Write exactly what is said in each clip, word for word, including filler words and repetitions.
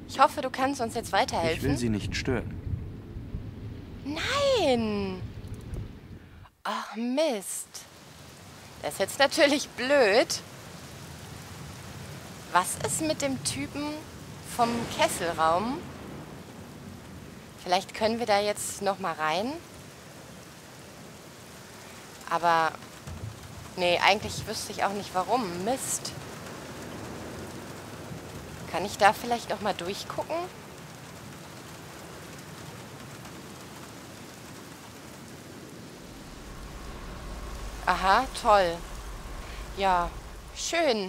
Ich hoffe, du kannst uns jetzt weiterhelfen. Ich will Sie nicht stören. Nein! Ach, Mist. Das ist jetzt natürlich blöd. Was ist mit dem Typen vom Kesselraum? Vielleicht können wir da jetzt noch mal rein. Aber, nee, eigentlich wüsste ich auch nicht warum. Mist. Kann ich da vielleicht auch mal durchgucken? Aha, toll. Ja, schön.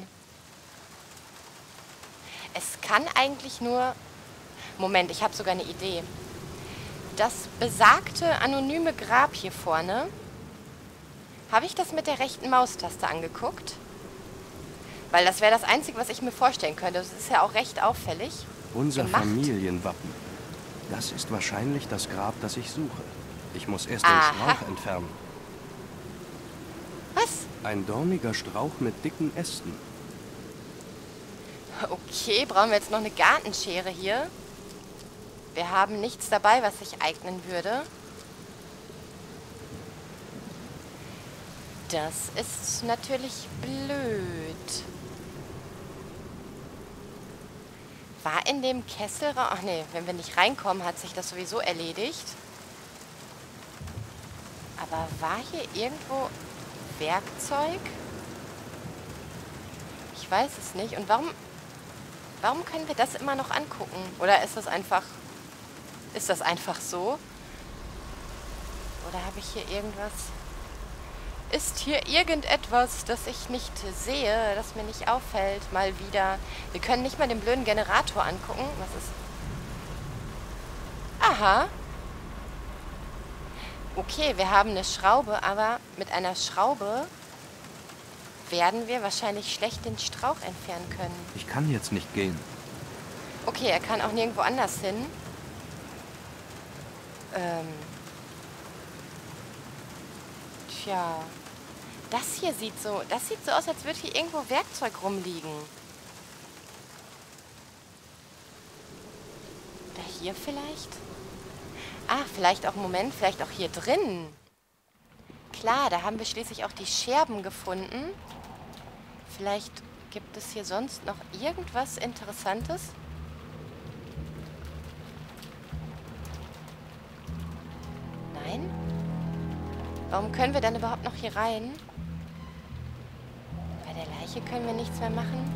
Es kann eigentlich nur... Moment, ich habe sogar eine Idee. Das besagte anonyme Grab hier vorne... Habe ich das mit der rechten Maustaste angeguckt? Weil das wäre das Einzige, was ich mir vorstellen könnte. Das ist ja auch recht auffällig. Unser gemacht. Familienwappen. Das ist wahrscheinlich das Grab, das ich suche. Ich muss erst Aha. den Strauch entfernen. Was? Ein dorniger Strauch mit dicken Ästen. Okay, brauchen wir jetzt noch eine Gartenschere hier? Wir haben nichts dabei, was sich eignen würde. Das ist natürlich blöd. War in dem Kesselraum... Ach nee, wenn wir nicht reinkommen, hat sich das sowieso erledigt. Aber war hier irgendwo Werkzeug? Ich weiß es nicht. Und warum... Warum können wir das immer noch angucken? Oder ist das einfach... Ist das einfach so? Oder habe ich hier irgendwas... Ist hier irgendetwas, das ich nicht sehe, das mir nicht auffällt? Mal wieder. Wir können nicht mal den blöden Generator angucken. Was ist... Aha. Okay, wir haben eine Schraube, aber mit einer Schraube werden wir wahrscheinlich schlecht den Strauch entfernen können. Ich kann jetzt nicht gehen. Okay, er kann auch nirgendwo anders hin. Ähm... Tja, das hier sieht so, das sieht so aus, als würde hier irgendwo Werkzeug rumliegen. Oder hier vielleicht? Ah, vielleicht auch, Moment, vielleicht auch hier drin. Klar, da haben wir schließlich auch die Scherben gefunden. Vielleicht gibt es hier sonst noch irgendwas Interessantes? Nein? Warum können wir dann überhaupt noch hier rein? Bei der Leiche können wir nichts mehr machen.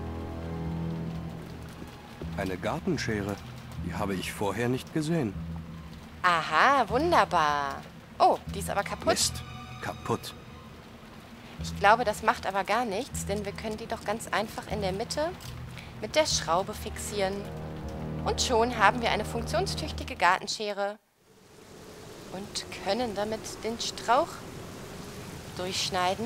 Eine Gartenschere. Die habe ich vorher nicht gesehen. Aha, wunderbar. Oh, die ist aber kaputt. Mist. Kaputt. Ich glaube, das macht aber gar nichts, denn wir können die doch ganz einfach in der Mitte mit der Schraube fixieren. Und schon haben wir eine funktionstüchtige Gartenschere. Und können damit den Strauch durchschneiden.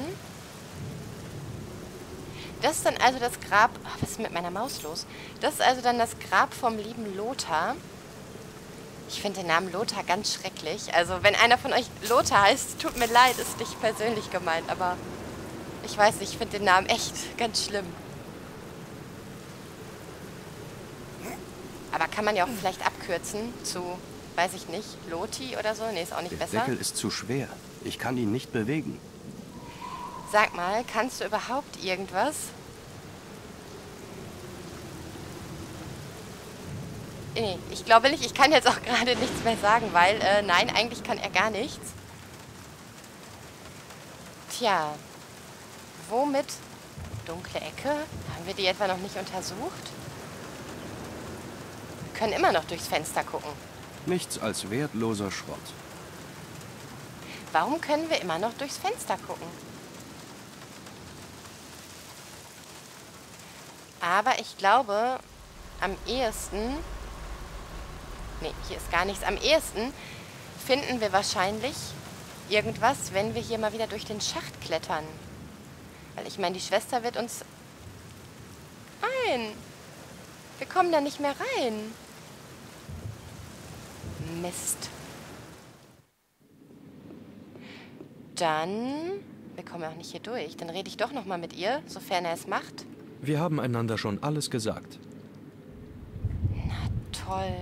Das ist dann also das Grab... Oh, was ist mit meiner Maus los? Das ist also dann das Grab vom lieben Lothar. Ich finde den Namen Lothar ganz schrecklich. Also wenn einer von euch Lothar heißt, tut mir leid, ist nicht persönlich gemeint. Aber ich weiß nicht, ich finde den Namen echt ganz schlimm. Aber kann man ja auch vielleicht abkürzen zu... Weiß ich nicht. Loti oder so? Nee, ist auch nicht Der besser. Deckel ist zu schwer. Ich kann ihn nicht bewegen. Sag mal, kannst du überhaupt irgendwas? Nee, ich glaube nicht. Ich kann jetzt auch gerade nichts mehr sagen, weil, äh, nein, eigentlich kann er gar nichts. Tja. Womit? Dunkle Ecke? Haben wir die etwa noch nicht untersucht? Wir können immer noch durchs Fenster gucken. Nichts als wertloser Schrott. Warum können wir immer noch durchs Fenster gucken? Aber ich glaube, am ehesten... Nee, hier ist gar nichts. Am ehesten finden wir wahrscheinlich irgendwas, wenn wir hier mal wieder durch den Schacht klettern. Weil ich meine, die Schwester wird uns... Nein! Wir kommen da nicht mehr rein. Mist. Dann... Wir kommen auch nicht hier durch. Dann rede ich doch noch mal mit ihr, sofern er es macht. Wir haben einander schon alles gesagt. toll.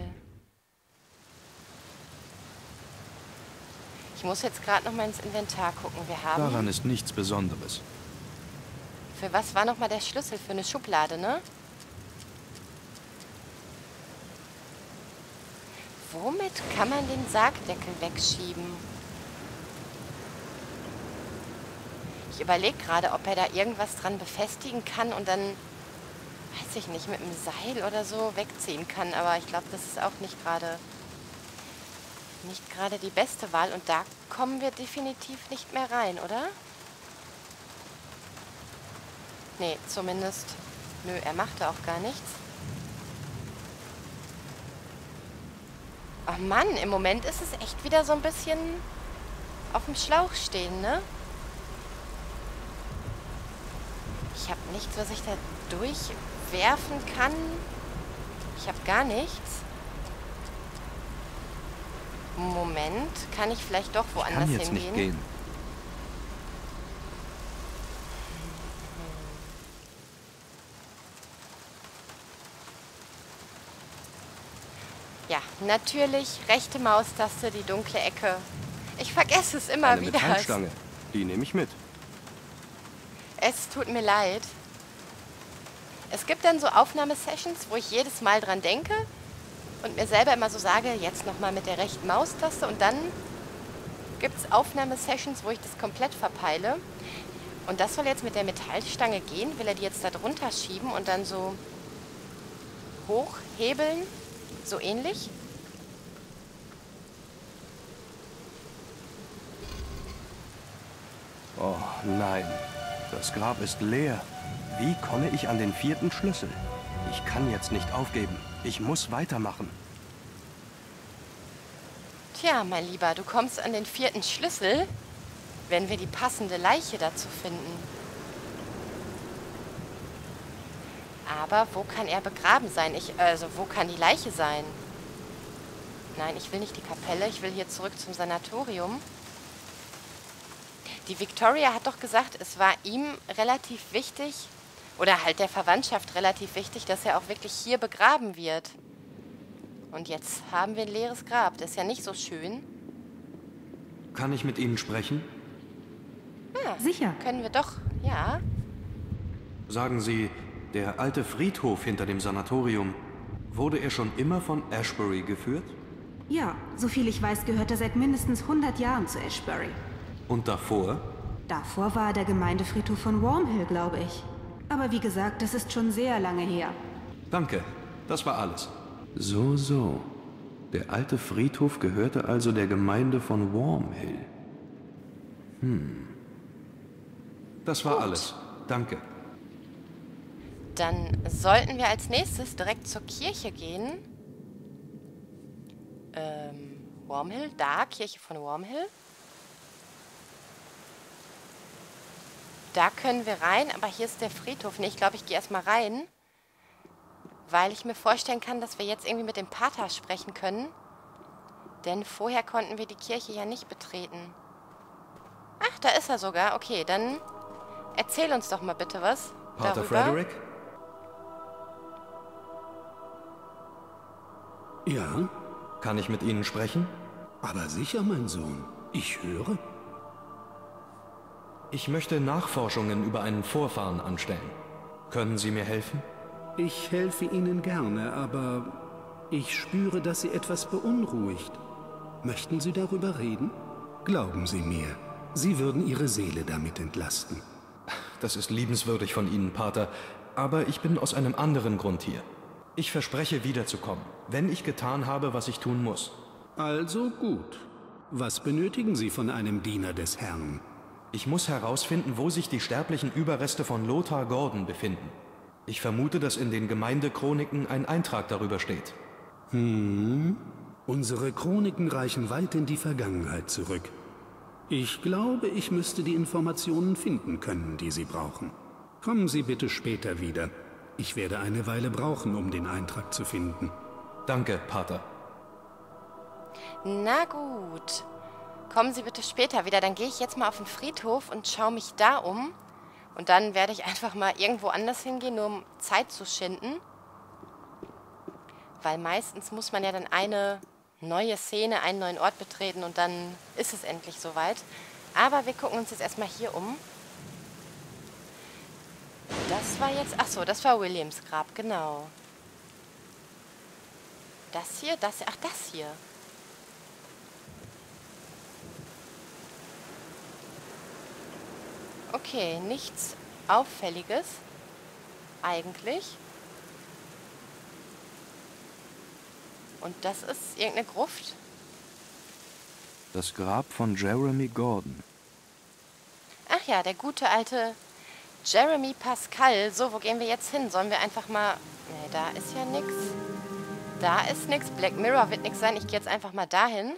Ich muss jetzt gerade noch mal ins Inventar gucken. Wir haben... Daran ist nichts Besonderes. Für was war noch mal der Schlüssel? Für eine Schublade, ne? Womit kann man den Sargdeckel wegschieben? Ich überlege gerade, ob er da irgendwas dran befestigen kann und dann, weiß ich nicht, mit einem Seil oder so wegziehen kann. Aber ich glaube, das ist auch nicht gerade nicht gerade die beste Wahl. Und da kommen wir definitiv nicht mehr rein, oder? Nee, zumindest... Nö, er machte auch gar nichts. Oh Mann, im Moment ist es echt wieder so ein bisschen auf dem Schlauch stehen, ne? Ich habe nichts, was ich da durchwerfen kann. Ich habe gar nichts. Moment, kann ich vielleicht doch woanders hingehen? Ich kann jetzt nicht gehen. Ja, natürlich, rechte Maustaste, die dunkle Ecke. Ich vergesse es immer Eine wieder. Metallstange. Die nehme ich mit. Es tut mir leid. Es gibt dann so Aufnahmesessions, wo ich jedes Mal dran denke und mir selber immer so sage, jetzt nochmal mit der rechten Maustaste. Und dann gibt es Aufnahmesessions, wo ich das komplett verpeile. Und das soll jetzt mit der Metallstange gehen. Will er die jetzt da drunter schieben und dann so hochhebeln? So ähnlich? Oh nein, das Grab ist leer. Wie komme ich an den vierten Schlüssel? Ich kann jetzt nicht aufgeben. Ich muss weitermachen. Tja, mein Lieber, du kommst an den vierten Schlüssel, wenn wir die passende Leiche dazu finden. Aber wo kann er begraben sein? Ich, also, wo kann die Leiche sein? Nein, ich will nicht die Kapelle. Ich will hier zurück zum Sanatorium. Die Victoria hat doch gesagt, es war ihm relativ wichtig, oder halt der Verwandtschaft relativ wichtig, dass er auch wirklich hier begraben wird. Und jetzt haben wir ein leeres Grab. Das ist ja nicht so schön. Kann ich mit Ihnen sprechen? Ja, sicher. Können wir doch, ja. Sagen Sie, der alte Friedhof hinter dem Sanatorium, wurde er schon immer von Ashbury geführt? Ja, soviel ich weiß, gehört er seit mindestens hundert Jahren zu Ashbury. Und davor? Davor war er der Gemeindefriedhof von Wormhill, glaube ich. Aber wie gesagt, das ist schon sehr lange her. Danke, das war alles. So, so. Der alte Friedhof gehörte also der Gemeinde von Wormhill. Hm. Das war Gut. alles. Danke. Dann sollten wir als nächstes direkt zur Kirche gehen. Ähm, Wormhill, da, Kirche von Wormhill. Da können wir rein, aber hier ist der Friedhof. Nee, ich glaube, ich gehe erstmal rein, weil ich mir vorstellen kann, dass wir jetzt irgendwie mit dem Pater sprechen können. Denn vorher konnten wir die Kirche ja nicht betreten. Ach, da ist er sogar. Okay, dann erzähl uns doch mal bitte was Pater darüber. Frederick? Ja, Kann ich mit Ihnen sprechen? aber sicher, mein Sohn. Ich höre. Ich möchte Nachforschungen über einen Vorfahren anstellen. Können Sie mir helfen? Ich helfe Ihnen gerne, aber ich spüre, dass Sie etwas beunruhigt. Möchten Sie darüber reden? Glauben Sie mir, Sie würden Ihre Seele damit entlasten. Das ist liebenswürdig von Ihnen, Pater, aber ich bin aus einem anderen Grund hier. Ich verspreche, wiederzukommen, wenn ich getan habe, was ich tun muss. Also gut. Was benötigen Sie von einem Diener des Herrn? Ich muss herausfinden, wo sich die sterblichen Überreste von Lothar Gordon befinden. Ich vermute, dass in den Gemeindechroniken ein Eintrag darüber steht. Hm, unsere Chroniken reichen weit in die Vergangenheit zurück. Ich glaube, ich müsste die Informationen finden können, die Sie brauchen. Kommen Sie bitte später wieder. Ich werde eine Weile brauchen, um den Eintrag zu finden. Danke, Pater. Na gut. Kommen Sie bitte später wieder. Dann gehe ich jetzt mal auf den Friedhof und schaue mich da um. Und dann werde ich einfach mal irgendwo anders hingehen, nur um Zeit zu schinden. Weil meistens muss man ja dann eine neue Szene, einen neuen Ort betreten und dann ist es endlich soweit. Aber wir gucken uns jetzt erstmal hier um. Das war jetzt... Achso, das war Williams Grab, genau. Das hier, das hier... Ach, das hier. Okay, nichts Auffälliges. Eigentlich. Und das ist irgendeine Gruft. Das Grab von Jeremy Gordon. Ach ja, der gute alte Jeremy Pascal. So, wo gehen wir jetzt hin? Sollen wir einfach mal... Nee, da ist ja nichts. Da ist nichts. Black Mirror wird nichts sein. Ich gehe jetzt einfach mal dahin.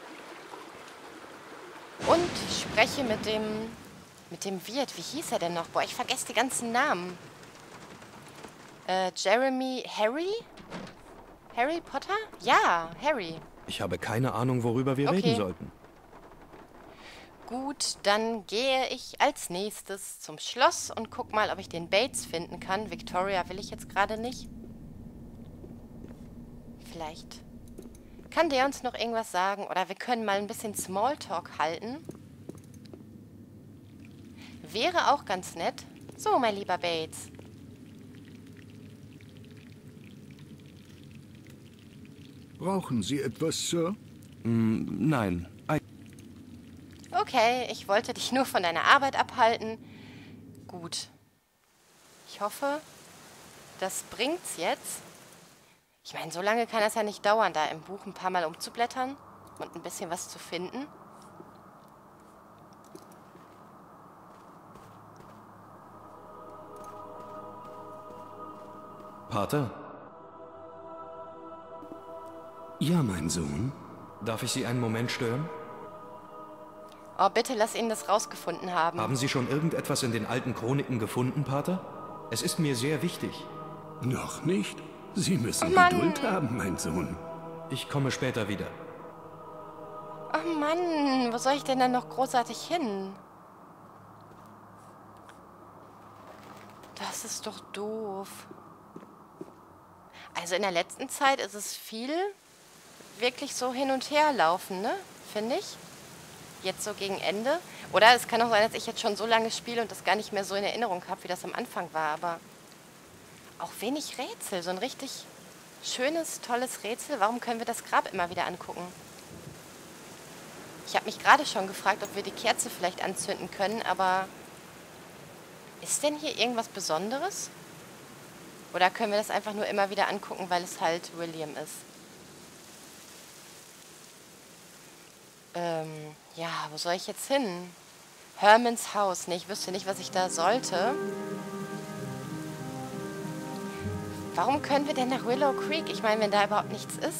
Und spreche mit dem... Mit dem Wirt. Wie hieß er denn noch? Boah, ich vergesse die ganzen Namen. Äh, Jeremy... Harry? Harry Potter? Ja, Harry. Ich habe keine Ahnung, worüber wir Okay. reden sollten. Gut, dann gehe ich als nächstes zum Schloss und guck mal, ob ich den Bates finden kann. Victoria will ich jetzt gerade nicht. Vielleicht kann der uns noch irgendwas sagen. Oder wir können mal ein bisschen Smalltalk halten. Wäre auch ganz nett. So, mein lieber Bates. Brauchen Sie etwas, Sir? Mm, nein. Ei- Okay, ich wollte dich nur von deiner Arbeit abhalten. Gut. Ich hoffe, das bringt's jetzt. Ich meine, so lange kann das ja nicht dauern, da im Buch ein paar Mal umzublättern und ein bisschen was zu finden. Pater, Ja, mein Sohn. darf ich Sie einen Moment stören? Oh, bitte lass ihn das rausgefunden haben. Haben Sie schon irgendetwas in den alten Chroniken gefunden, Pater? Es ist mir sehr wichtig. Noch nicht? Sie müssen Mann. Geduld haben, mein Sohn. Ich komme später wieder. Oh Mann, wo soll ich denn dann noch großartig hin? Das ist doch doof. Also in der letzten Zeit ist es viel wirklich so hin und her laufen, ne? Finde ich. Jetzt so gegen Ende. Oder es kann auch sein, dass ich jetzt schon so lange spiele und das gar nicht mehr so in Erinnerung habe, wie das am Anfang war. Aber auch wenig Rätsel. So ein richtig schönes, tolles Rätsel. Warum können wir das Grab immer wieder angucken? Ich habe mich gerade schon gefragt, ob wir die Kerze vielleicht anzünden können, aber ist denn hier irgendwas Besonderes? Oder können wir das einfach nur immer wieder angucken, weil es halt William ist? Ähm, ja, wo soll ich jetzt hin? Hermans Haus. Nee, ich wüsste nicht, was ich da sollte. Warum können wir denn nach Willow Creek? Ich meine, wenn da überhaupt nichts ist.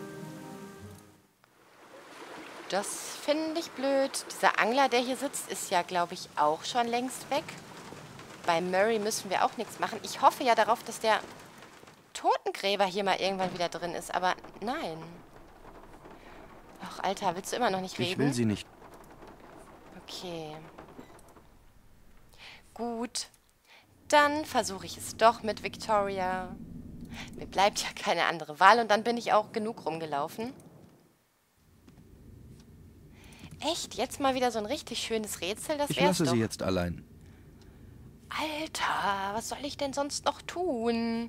Das finde ich blöd. Dieser Angler, der hier sitzt, ist ja, glaube ich, auch schon längst weg. Bei Murray müssen wir auch nichts machen. Ich hoffe ja darauf, dass der Totengräber hier mal irgendwann wieder drin ist. Aber nein. Ach, Alter, willst du immer noch nicht reden? Ich will Sie nicht. Okay. Gut. Dann versuche ich es doch mit Victoria. Mir bleibt ja keine andere Wahl und dann bin ich auch genug rumgelaufen. Echt? Jetzt mal wieder so ein richtig schönes Rätsel? Das Ich wär's lasse doch. Sie jetzt allein. Alter, was soll ich denn sonst noch tun?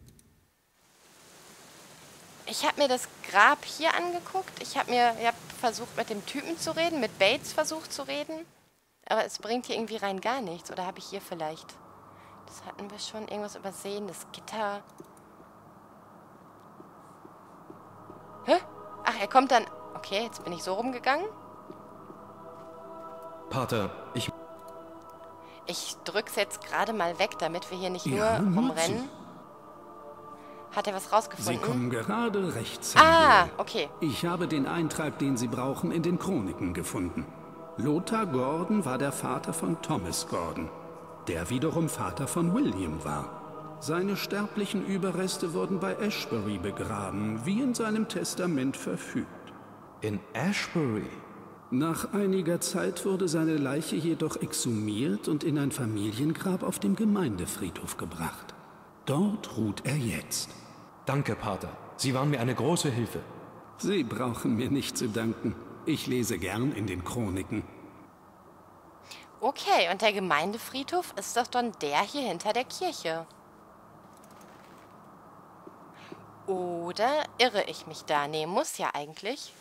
Ich habe mir das Grab hier angeguckt. Ich habe mir ich hab versucht, mit dem Typen zu reden, mit Bates versucht zu reden. Aber es bringt hier irgendwie rein gar nichts. Oder habe ich hier vielleicht... Das hatten wir schon irgendwas übersehen. Das Gitter. Hä? Ach, er kommt dann... Okay, jetzt bin ich so rumgegangen. Pater, ich... Ich drück's jetzt gerade mal weg, damit wir hier nicht Ja, nur nur rumrennen. Hat er was Sie rausgefunden? kommen gerade rechtzeitig. Ah, okay. Ich habe den Eintrag, den Sie brauchen, in den Chroniken gefunden. Lothar Gordon war der Vater von Thomas Gordon, der wiederum Vater von William war. Seine sterblichen Überreste wurden bei Ashbury begraben, wie in seinem Testament verfügt. In Ashbury? Nach einiger Zeit wurde seine Leiche jedoch exhumiert und in ein Familiengrab auf dem Gemeindefriedhof gebracht. Dort ruht er jetzt. Danke, Pater. Sie waren mir eine große Hilfe. Sie brauchen mir nicht zu danken. Ich lese gern in den Chroniken. Okay, und der Gemeindefriedhof ist doch dann der hier hinter der Kirche. Oder irre ich mich da? Nee, muss ja eigentlich.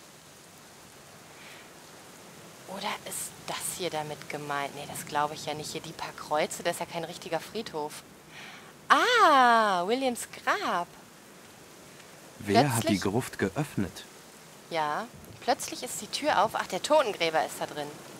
Oder ist das hier damit gemeint? Nee, das glaube ich ja nicht. Hier die paar Kreuze, das ist ja kein richtiger Friedhof. Ah, Williams Grab. Wer hat die Plötzlich- Gruft geöffnet? Ja, plötzlich ist die Tür auf. Ach, der Totengräber ist da drin.